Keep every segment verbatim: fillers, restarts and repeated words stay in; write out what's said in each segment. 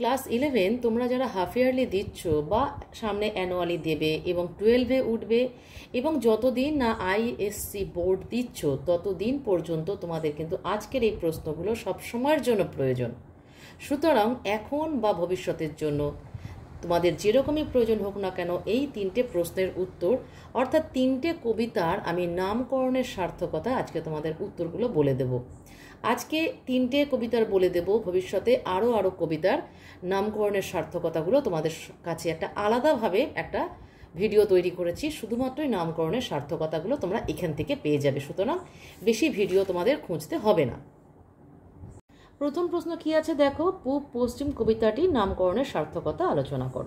Class eleven তোমরা যারা half yearly দিচ্ছ বা সামনে অ্যানুয়ালি দেবে এবং টুয়েলভে উঠবে এবং যতদিন না আইএসসি বোর্ড দিচ্ছ ততদিন পর্যন্ত তোমাদের কিন্তু আজকের এই প্রশ্নগুলো সব সময়ের জন্য প্রয়োজন। সুতরাং এখন বা ভবিষ্যতের জন্য তোমাদের যেরকমই প্রয়োজন হোক না কেন এই তিনটে প্রশ্নের উত্তর অর্থাৎ তিনটে কবিতার আমি নামকরণের সার্থকতা আজকে তোমাদের উত্তরগুলো বলে দেব। আজকে তিনটে কবিতার বলে দেব, ভবিষ্যতে আরও আরও কবিতার নামকরণের সার্থকতাগুলো তোমাদের কাছে একটা আলাদাভাবে একটা ভিডিও তৈরি করেছি, শুধুমাত্রই নামকরণের সার্থকতাগুলো তোমরা এখান থেকে পেয়ে যাবে। সুতরাং বেশি ভিডিও তোমাদের খুঁজতে হবে না। প্রথম প্রশ্ন কি আছে দেখো, পূব পশ্চিম কবিতাটির নামকরণের সার্থকতা আলোচনা করো।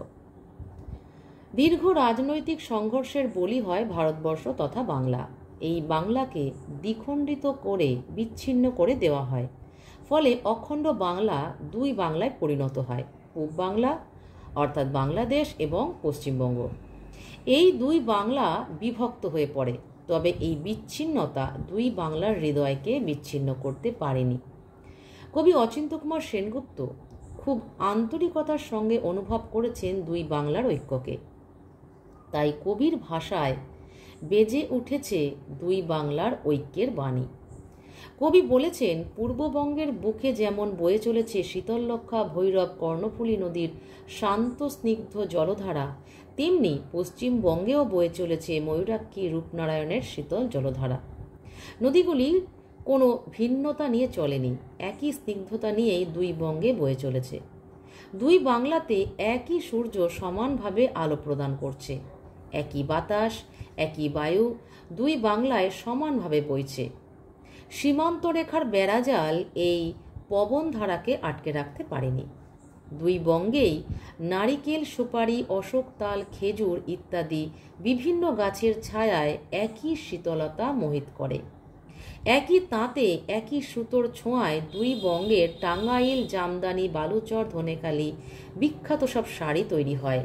দীর্ঘ রাজনৈতিক সংঘর্ষের বলি হয় ভারতবর্ষ তথা বাংলা। এই বাংলাকে দ্বিখণ্ডিত করে বিচ্ছিন্ন করে দেওয়া হয়, ফলে অখণ্ড বাংলা দুই বাংলায় পরিণত হয়, পূব বাংলা অর্থাৎ বাংলাদেশ এবং পশ্চিমবঙ্গ। এই দুই বাংলা বিভক্ত হয়ে পড়ে, তবে এই বিচ্ছিন্নতা দুই বাংলার হৃদয়কে বিচ্ছিন্ন করতে পারেনি। কবি অচিন্ত্য কুমার সেনগুপ্ত খুব আন্তরিকতার সঙ্গে অনুভব করেছেন দুই বাংলার ঐক্যকে, তাই কবির ভাষায় বেজে উঠেছে দুই বাংলার ঐক্যের বাণী। কবি বলেছেন, পূর্ববঙ্গের বুকে যেমন বয়ে চলেছে শীতললক্ষা ভৈরব কর্ণফুলী নদীর শান্ত স্নিগ্ধ জলধারা, তেমনি পশ্চিমবঙ্গেও বয়ে চলেছে ময়ূরাক্ষী রূপনারায়ণের শীতল জলধারা। নদীগুলি কোনো ভিন্নতা নিয়ে চলেনি, একই স্নিগ্ধতা নিয়েই দুই বঙ্গে বয়ে চলেছে। দুই বাংলাতে একই সূর্য সমানভাবে আলো প্রদান করছে, একই বাতাস একই বায়ু দুই বাংলায় সমানভাবে বইছে। সীমান্ত রেখার বেড়াজাল এই পবন ধারাকে আটকে রাখতে পারেনি। দুই বঙ্গেই নারিকেল সুপারি অশোক তাল খেজুর ইত্যাদি বিভিন্ন গাছের ছায়ায় একই শীতলতা মোহিত করে। একই তাঁতে একই সুতোর ছোঁয়ায় দুই বঙ্গের টাঙ্গাইল জামদানি বালুচর ধনেখালি বিখ্যাত সব শাড়ি তৈরি হয়।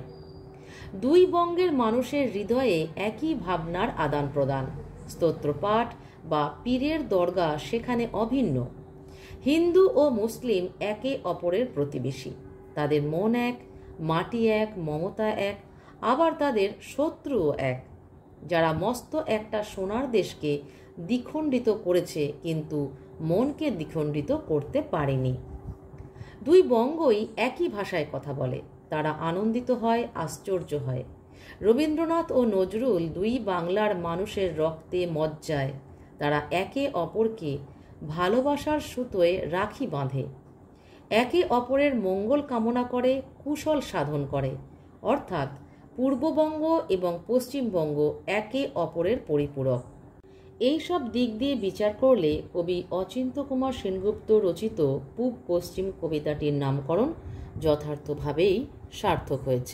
দুই বঙ্গের মানুষের হৃদয়ে একই ভাবনার আদান প্রদান, স্তোত্রপাঠ বা পীরের দরগা সেখানে অভিন্ন। হিন্দু ও মুসলিম একে অপরের প্রতিবেশী, তাদের মন এক, মাটি এক, মমতা এক, আবার তাদের শত্রুও এক, যারা মস্ত একটা সোনার দেশকে দ্বিখণ্ডিত করেছে কিন্তু মনকে দ্বিখণ্ডিত করতে পারেনি। দুই বঙ্গই একই ভাষায় কথা বলে, তারা আনন্দিত হয়, আশ্চর্য হয়। রবীন্দ্রনাথ ও নজরুল দুই বাংলার মানুষের রক্তে মজ্জায়, তারা একে অপরকে ভালোবাসার সুতোয় রাখি বাঁধে, একে অপরের মঙ্গল কামনা করে, কুশল সাধন করে। অর্থাৎ পূর্ববঙ্গ এবং পশ্চিমবঙ্গ একে অপরের পরিপূরক। এই সব দিক দিয়ে বিচার করলে কবি অচিন্ত্য কুমার সেনগুপ্ত রচিত পূব পশ্চিম কবিতাটির নামকরণ যথার্থভাবেই সার্থক হয়েছে।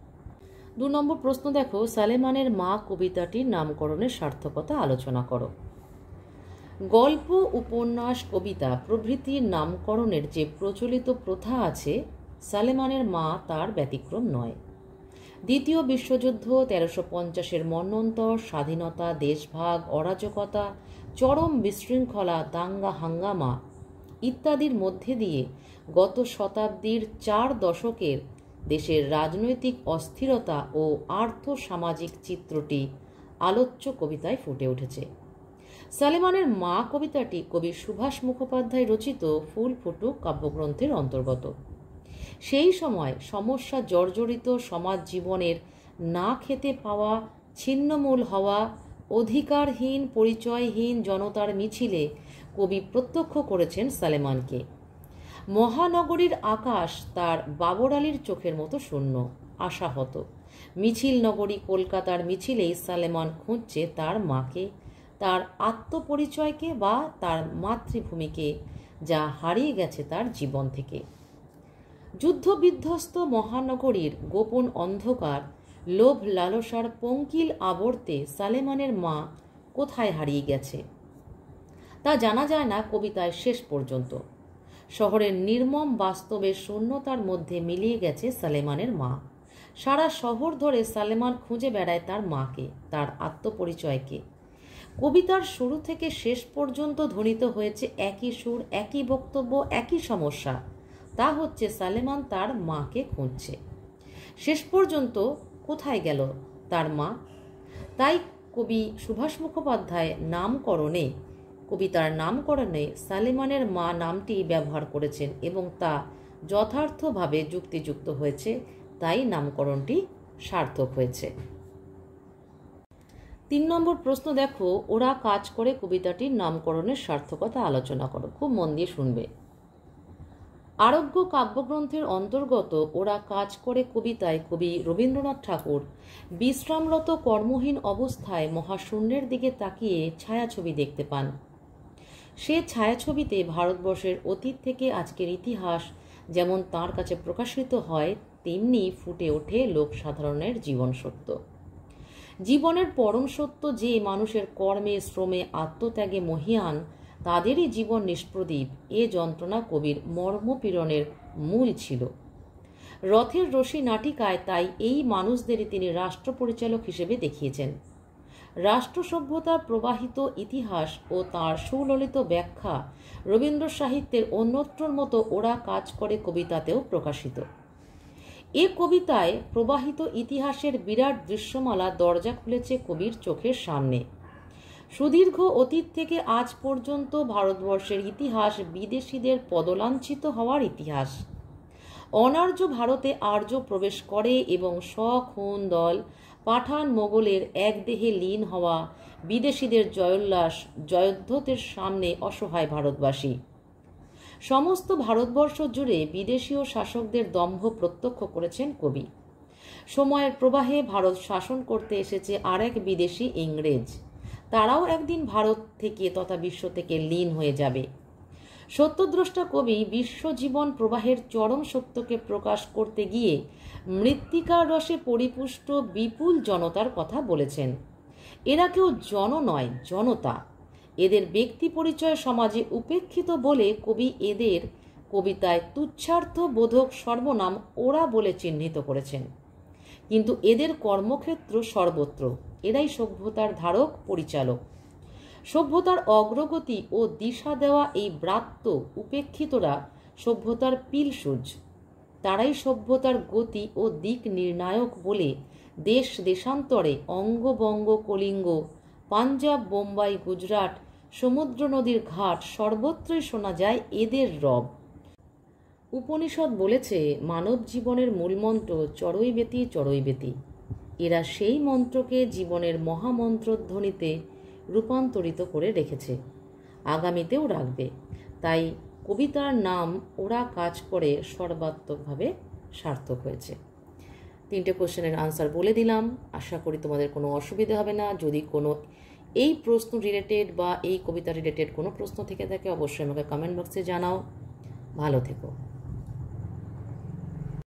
দু নম্বর প্রশ্ন দেখো, সালেমানের মা কবিতাটির নামকরণের সার্থকতা আলোচনা করো। গল্প, উপন্যাস, কবিতা প্রভৃতির নামকরণের যে প্রচলিত প্রথা আছে, সালেমানের মা তার ব্যতিক্রম নয়। দ্বিতীয় বিশ্বযুদ্ধ, তেরোশো পঞ্চাশের মন্বন্তর, স্বাধীনতা, দেশভাগ, অরাজকতা, চরম বিশৃঙ্খলা, দাঙ্গা হাঙ্গামা ইত্যাদির মধ্যে দিয়ে গত শতাব্দীর চার দশকের দেশের রাজনৈতিক অস্থিরতা ও আর্থ সামাজিক চিত্রটি আলোচ্য কবিতায় ফুটে উঠেছে। সালেমানের মা কবিতাটি কবি সুভাষ মুখোপাধ্যায় রচিত ফুল ফুটুক কাব্যগ্রন্থের অন্তর্গত। সেই সময় সমস্যা জর্জরিত সমাজ জীবনের না খেতে পাওয়া, ছিন্নমূল হওয়া, অধিকারহীন পরিচয়হীন জনতার মিছিলে কবি প্রত্যক্ষ করেছেন সালেমানকে। মহানগরীর আকাশ তার বাবর আলীর চোখের মতো শূন্য, আশাহত। মিছিল নগরী কলকাতার মিছিলেই সালেমান খুঁজছে তার মাকে, তার আত্মপরিচয়কে বা তার মাতৃভূমিকে, যা হারিয়ে গেছে তার জীবন থেকে। যুদ্ধবিধ্বস্ত মহানগরীর গোপন অন্ধকার, লোভ লালসার পঙ্কিল আবর্তে সালেমানের মা কোথায় হারিয়ে গেছে তা জানা যায় না কবিতায় শেষ পর্যন্ত। শহরের নির্মম বাস্তবের শূন্যতার মধ্যে মিলিয়ে গেছে সালেমানের মা। সারা শহর ধরে সালেমান খুঁজে বেড়ায় তার মাকে, তার আত্মপরিচয়কে। কবিতার শুরু থেকে শেষ পর্যন্ত ধ্বনিত হয়েছে একই সুর, একই বক্তব্য, একই সমস্যা। তা হচ্ছে সালেমান তার মাকে খুঁজছে। শেষ পর্যন্ত কোথায় গেল তার মা? তাই কবি সুভাষ মুখোপাধ্যায় নামকরণে কবিতার নামকরণে সালেমানের মা নামটি ব্যবহার করেছেন এবং তা যথার্থভাবে যুক্তিযুক্ত হয়েছে, তাই নামকরণটি সার্থক হয়েছে। তিন নম্বর প্রশ্ন দেখো, ওরা কাজ করে কবিতাটির নামকরণের সার্থকতা আলোচনা করো। খুব মন দিয়ে শুনবে। আরোগ্য কাব্যগ্রন্থের অন্তর্গত ওরা কাজ করে কবিতায় কবি রবীন্দ্রনাথ ঠাকুর বিশ্রামরত কর্মহীন অবস্থায় মহাশূন্যের দিকে তাকিয়ে ছায়াছবি দেখতে পান। সে ছায়াছবিতে ভারতবর্ষের অতীত থেকে আজকের ইতিহাস যেমন তাঁর কাছে প্রকাশিত হয়, তেমনি ফুটে ওঠে লোকসাধারণের জীবন সত্য। জীবনের পরম সত্য যে মানুষের কর্মে, শ্রমে, আত্মত্যাগে মহীয়ান, তাদেরই জীবন নিষ্প্রদীপ, এ যন্ত্রণা কবির মর্মপীড়নের মূল ছিল। রথের রশি নাটিকায় তাই এই মানুষদেরই তিনি রাষ্ট্র পরিচালক হিসেবে দেখিয়েছেন। রাষ্ট্র সভ্যতার প্রবাহিত ইতিহাস ও তার সুললিত ব্যাখ্যা রবীন্দ্র সাহিত্যের অন্যত্রর মতো ওরা কাজ করে কবিতাতেও প্রকাশিত। এ কবিতায় প্রবাহিত ইতিহাসের বিরাট দৃশ্যমালা দরজা খুলেছে কবির চোখের সামনে। সুদীর্ঘ অতীত থেকে আজ পর্যন্ত ভারতবর্ষের ইতিহাস বিদেশিদের পদলাঞ্ছিত হওয়ার ইতিহাস। অনার্য ভারতে আর্য প্রবেশ করে এবং স্বখুন দল পাঠান মোগলের এক দেহে লীন হওয়া বিদেশিদের জয়োল্লাস জয়োদ্ধতের সামনে অসহায় ভারতবাসী। সমস্ত ভারতবর্ষ জুড়ে বিদেশীয় শাসকদের দম্ভ প্রত্যক্ষ করেছেন কবি। সময়ের প্রবাহে ভারত শাসন করতে এসেছে আরেক বিদেশি ইংরেজ। তারাও একদিন ভারত থেকে তথা বিশ্ব থেকে লীন হয়ে যাবে। সত্যদ্রষ্টা কবি বিশ্বজীবন প্রবাহের চরম সত্যকে প্রকাশ করতে গিয়ে মৃত্তিকার রসে পরিপুষ্ট বিপুল জনতার কথা বলেছেন। এরা কেউ জন নয়, জনতা। এদের ব্যক্তি পরিচয় সমাজে উপেক্ষিত বলে কবি এদের কবিতায় তুচ্ছার্থ বোধক সর্বনাম ওরা বলে চিহ্নিত করেছেন। কিন্তু এদের কর্মক্ষেত্র সর্বত্র। এরাই সভ্যতার ধারক, পরিচালক। সভ্যতার অগ্রগতি ও দিশা দেওয়া এই ব্রাত্য উপেক্ষিতরা সভ্যতার পিলসুজ। তারাই সভ্যতার গতি ও দিক নির্ণায়ক বলে দেশ দেশান্তরে অঙ্গবঙ্গ, কলিঙ্গ, পাঞ্জাব, বোম্বাই, গুজরাট, সমুদ্র নদীর ঘাট সর্বত্রই শোনা যায় এদের রব। উপনিষদ বলেছে মানব জীবনের মূলমন্ত্র চড়ৈবেতি চড়ৈবেতি। এরা সেই মন্ত্রকে জীবনের মহামন্ত্রধ্বনিতে রূপান্তরিত করে রেখেছে, আগামীতেও রাখবে। তাই কবিতার নাম ওরা কাজ করে সর্বাত্মকভাবে সার্থক হয়েছে। তিনটে কোশ্চেনের আনসার বলে দিলাম, আশা করি তোমাদের কোনো অসুবিধা হবে না। যদি কোনো এই প্রশ্ন রিলেটেড বা এই কবিতা রিলেটেড কোনো প্রশ্ন থেকে থাকে অবশ্যই আমাকে কমেন্ট বক্সে জানাও। ভালো থেকো।